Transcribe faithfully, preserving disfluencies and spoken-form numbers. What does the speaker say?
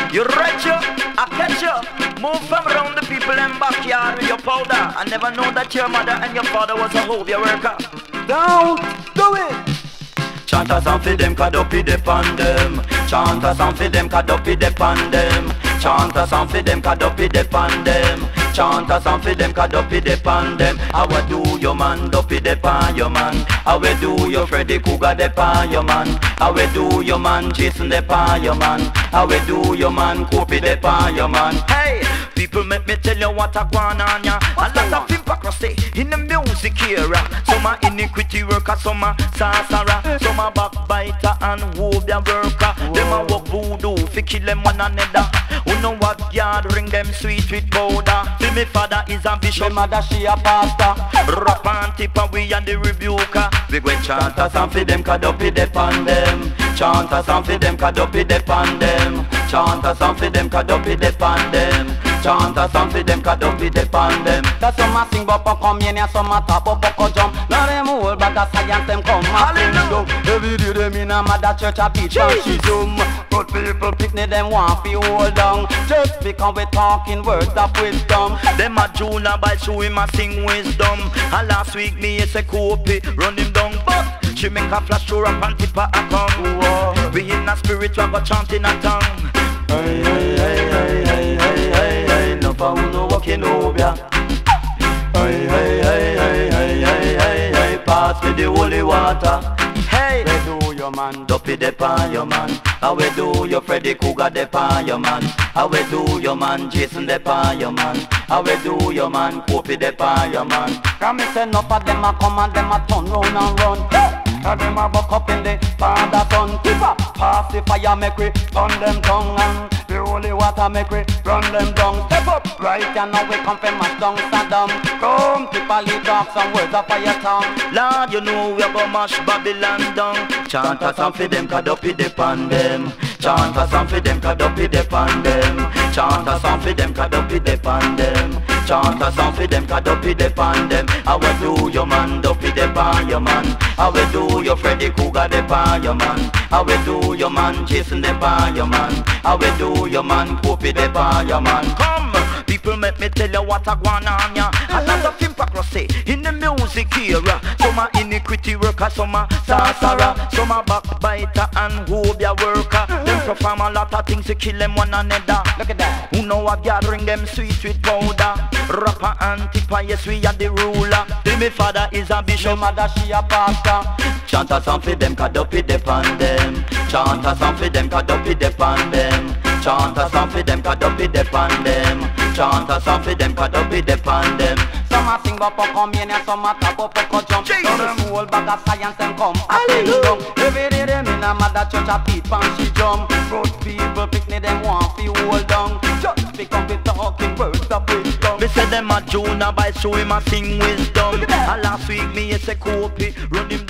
You reach you, I catch you. Move from around the people in backyard with your powder. I never know that your mother and your father was a hobby worker. Don't do it. Chant a song for them, kadopi depend them. Chant a song for them, kadopi depend them. Chant a song for them, kadopi depend them. Chant a song for them, kadopi depend them. How do your man, dopi depend your man? How do your Freddy Cougar depend your man? How do your man, Jason depend your man? How do your man, Kopi depend your man? Hey, people make me tell you what I want on ya. A lot of hypocrisy in the music era. Some are iniquity worker, some are sorcerer, some a backbiter and phobia worker. Them a walk voodoo, fi kill them one another. Who know what God ring them sweet with powder. See me father is a bishop, My mother she a pastor. rap and tip and we and the rebuker. We go chant a song for them, kadopi depend them. Chant a song for them, kadopi depend them. Chant a song for them, kadopi depend them. Chant a song for them, kadopi depend them. That's some a sing but come in and some a tap up up jump. Now them whole bag of science them come a sing down. Every day them in a mother church a teach and she zoom. But people picnic them want fi hold down. Just because we talking words of wisdom. Them a Juna by show him a sing wisdom. And last week me is a copy, run him down. But she make a flash through up and tip a come. Whoa. We in a spirit, we go chant in a tongue. Hey, hey, hey, hey, hey, hey, hey, hey. No for who no walking over ya. Hey, hey, hey, hey, hey, hey, hey, hey. Pass me the holy water. Hey, Where do your man? Doppy depend your man. How we do your Freddy Cougar depend your man. How we do your man Jason depend your man. How we do your man Kopi depend your man. Come me say enough of them a come and them a turn round and run. And them a buck up in the father son. Keep up, pass the fire make we turn them tongue. And the holy water make we run them down. Step up, right and now we come from mash down Saddam. Come, people talk some words of fire tongue. Lord, you know we go mash Babylon down. Chant a song for them, kadopi depend them. Chant a song for them, kadopi depend them. Chant a song for them, kadopi depend them. Chant a song for them, kadopi depend them. How we do your man, dopi depend your man. How we do your Freddy Cougar depend your man. How we do your man, Jason depend your man. How we do your man, Kopi depend your man. Come, people make me tell you what I want on ya. A lot of hypocrisy in the music era. Some are iniquity worker, some are sorcerer, some are backbiter and phobia worker. Them perform a lot of things to kill them one another. Look at that. Who know what gathering them sweet with powder. Rapper and tipper, yes we are the ruler. Till me father is a My bishop. mother she a pastor. Chant a song for them, kadopi depend them. Chant a song for them, kadopi depend them. Chant a song for them, kadopi depend them. Chant a song for them, kadopi depend them. Some a sing but come in and some a tap up up jump. Jesus. Now them whole bag of science them come a sing down. Every day them in a mother church a beat and she jump. Good people picnic them want fi hold down. Just because we talking words of wisdom. Me say them a Jonah by show him a sing wisdom. And last week me is a copy, run him